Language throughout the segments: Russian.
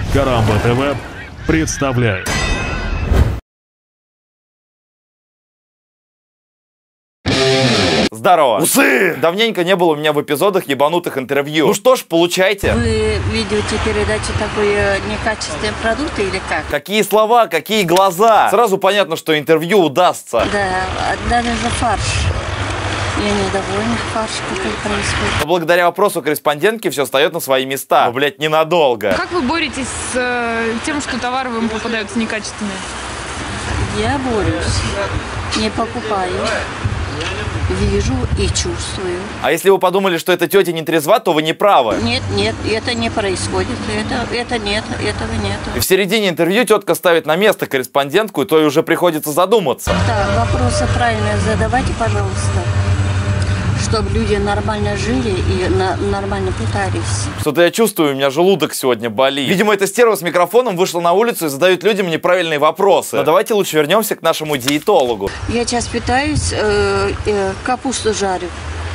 Карамба ТВ представляет. Здорово! Усы! Давненько не было у меня в эпизодах ебанутых интервью. Ну что ж, получайте. Вы ведете передачу такой некачественной продукты или как? Какие слова, какие глаза. Сразу понятно, что интервью удастся. Да, даже за фарш. Я недовольна фарш, который происходит. Но благодаря вопросу корреспондентки все встает на свои места. Но, блядь, ненадолго. Как вы боретесь с тем, что товары вам попадаются некачественные? Я борюсь, не покупаю. Вижу и чувствую. А если вы подумали, что эта тетя не трезва, то вы не правы. Нет, это не происходит. Это нет, этого нет. И в середине интервью тетка ставит на место корреспондентку, и то ей уже приходится задуматься. Так, вопросы правильно задавайте, пожалуйста. Чтобы люди нормально жили и нормально питались. Что-то я чувствую, у меня желудок сегодня болит. Видимо, эта стерва с микрофоном вышла на улицу и задает людям неправильные вопросы. Но давайте лучше вернемся к нашему диетологу. Я сейчас питаюсь, капусту жарю.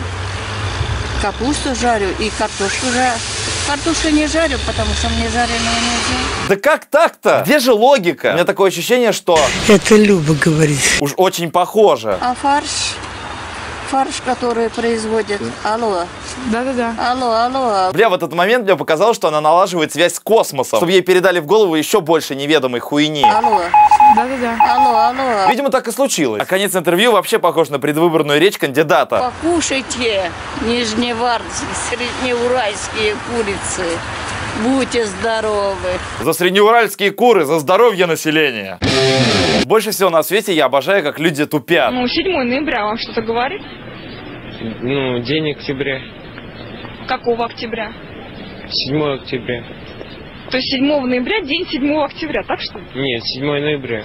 Капусту жарю и картошку жарю. Картошку не жарю, потому что мне жареная нельзя. Да как так-то? Где же логика? У меня такое ощущение, что... Это Люба говорит. Уж очень похоже. А фарш, который производят. Алло. Да-да-да. Алло. Бля, в этот момент мне показалось, что она налаживает связь с космосом, чтобы ей передали в голову еще больше неведомой хуйни. Алло. Да-да-да. Алло. Видимо, так и случилось. А конец интервью вообще похож на предвыборную речь кандидата. Покушайте нижневартовские, среднеуральские курицы. Будьте здоровы. За среднеуральские куры, за здоровье населения. Больше всего на свете я обожаю, как люди тупят. 7 ноября вам что-то говорит? День октября. Какого октября? 7 октября. То есть 7 ноября, день 7 октября, так что ли? Нет, 7 ноября.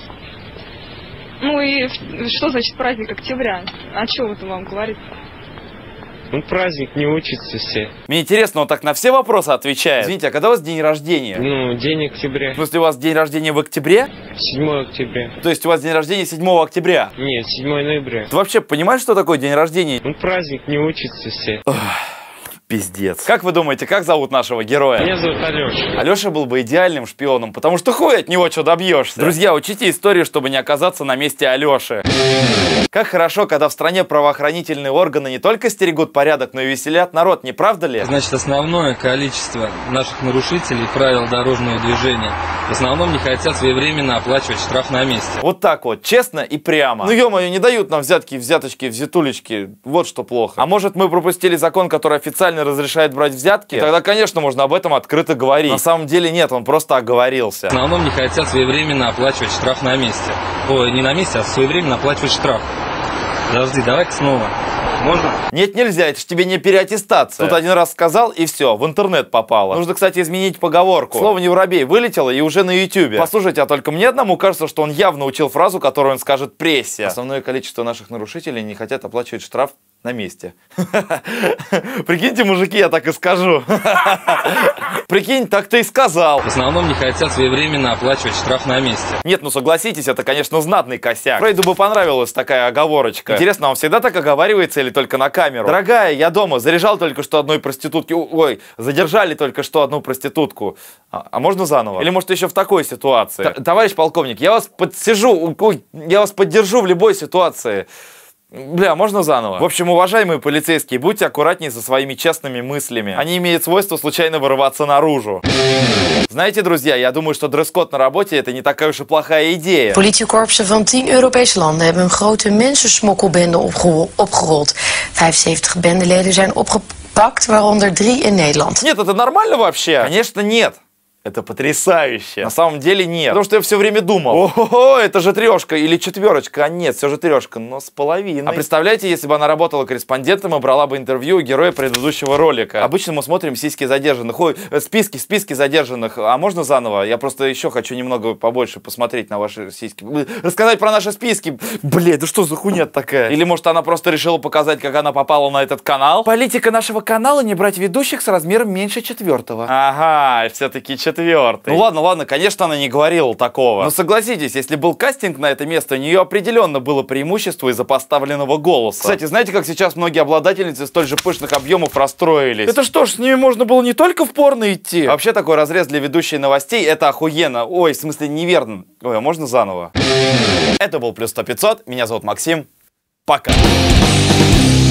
Ну и что значит праздник октября? А что это вам говорит? Праздник, не учатся все. Мне интересно, он так на все вопросы отвечает. Извините, а когда у вас день рождения? День октября. В смысле, у вас день рождения в октябре? 7 октября. То есть у вас день рождения 7 октября? Нет, 7 ноября. Ты вообще понимаешь, что такое день рождения? Праздник, не учатся все. Пиздец. Как вы думаете, как зовут нашего героя? Меня зовут Алеша. Алеша был бы идеальным шпионом, потому что хуй от него что добьешься. Друзья, учите историю, чтобы не оказаться на месте Алеши. Как хорошо, когда в стране правоохранительные органы не только стерегут порядок, но и веселят народ, не правда ли? Значит, основное количество наших нарушителей правил дорожного движения в основном не хотят своевременно оплачивать штраф на месте. Вот так вот, честно и прямо. Ну ё-моё, не дают нам взятки, взяточки, взятулечки, вот что плохо. А может, мы пропустили закон, который официально разрешает брать взятки? Тогда, конечно, можно об этом открыто говорить. На самом деле нет, он просто оговорился. В основном не хотят своевременно оплачивать штраф на месте. Ой, не на месте, а своевременно оплачивать штраф. Подожди, давай-ка снова. Можно? Нет, нельзя, это ж тебе не переаттестация. Тут один раз сказал, и все, в интернет попало. Нужно, кстати, изменить поговорку. Слово «не воробей» вылетело и уже на ютубе. Послушайте, а только мне одному кажется, что он явно учил фразу, которую он скажет прессе. Основное количество наших нарушителей не хотят оплачивать штраф на месте. Прикиньте, мужики, я так и скажу. Прикинь, так ты и сказал. В основном не хотят своевременно оплачивать штраф на месте. Нет, ну согласитесь, это, конечно, знатный косяк. Фрейду бы понравилась такая оговорочка. Интересно, он всегда так оговаривается или только на камеру? Дорогая, я дома, заряжал только что одной проститутки. Ой, задержали только что одну проститутку. А можно заново? Или может еще в такой ситуации? Товарищ полковник, я вас я вас поддержу в любой ситуации. Бля, можно заново? В общем, уважаемые полицейские, будьте аккуратнее со своими честными мыслями. Они имеют свойство случайно вырываться наружу. Знаете, друзья, я думаю, что дресс-код на работе это не такая уж и плохая идея. Politiekorpsen van 10 Europese landen hebben een grote mensensmokkelbende opgerold. 75 bendeleden zijn opgepakt, waaronder 3 in Nederland. Нет, это нормально вообще? Конечно, нет. Это потрясающе. На самом деле нет. Потому что я все время думал, ого, это же 3 или 4. А нет, все же 3, но с половиной. А представляете, если бы она работала корреспондентом и брала бы интервью у героя предыдущего ролика. Обычно мы смотрим сиськи задержанных. Ой, списки задержанных. А можно заново? Я просто еще хочу немного побольше посмотреть на ваши сиськи. Рассказать про наши списки. Блин, да что за хуйня такая? Или может она просто решила показать, как она попала на этот канал? Политика нашего канала не брать ведущих с размером меньше 4. Ага, все-таки 4. четвертый. Ну ладно, конечно, она не говорила такого. Но согласитесь, если был кастинг на это место, у нее определенно было преимущество из-за поставленного голоса. Кстати, знаете, как сейчас многие обладательницы столь же пышных объемов расстроились? Это что ж, с ними можно было не только в порно идти? А вообще такой разрез для ведущей новостей — это охуенно. Ой, в смысле неверно. Ой, а можно заново? Это был +100-500. Меня зовут Максим. Пока.